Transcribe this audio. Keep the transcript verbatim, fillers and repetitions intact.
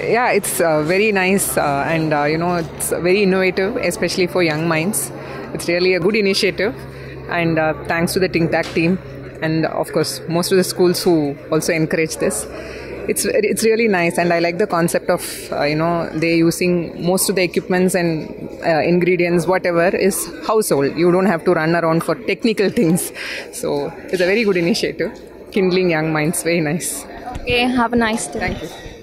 yeah, it's uh, very nice uh, and uh, you know, it's very innovative, especially for young minds. It's really a good initiative, and uh, thanks to the ThinkTac team and of course most of the schools who also encourage this. It's it's really nice, and I like the concept of uh, you know, they're using most of the equipments and uh, ingredients, whatever is household. You don't have to run around for technical things. So it's a very good initiative, kindling young minds. Very nice. Okay, have a nice day. Thank you.